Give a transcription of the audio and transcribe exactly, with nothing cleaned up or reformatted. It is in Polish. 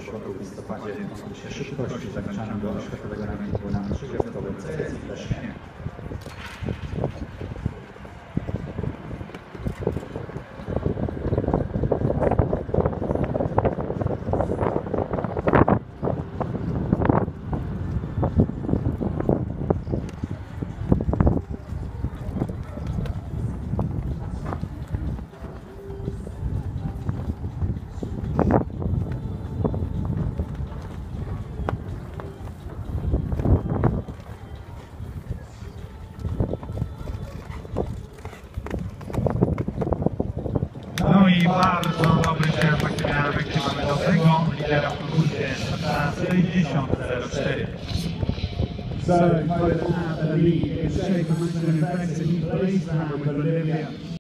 przyszłego roku w listopadzie w konkursie szybkości zaliczanym do oświatowego rankingu na trzygwiazdkowym C S I w Lesznie. No i bardzo dobry efekt miarowek mamy do tego lidera w konkursie czterdzieści zero cztery. So, Mo at the lead in shape of Winston and Benson, he plays now with Olivia.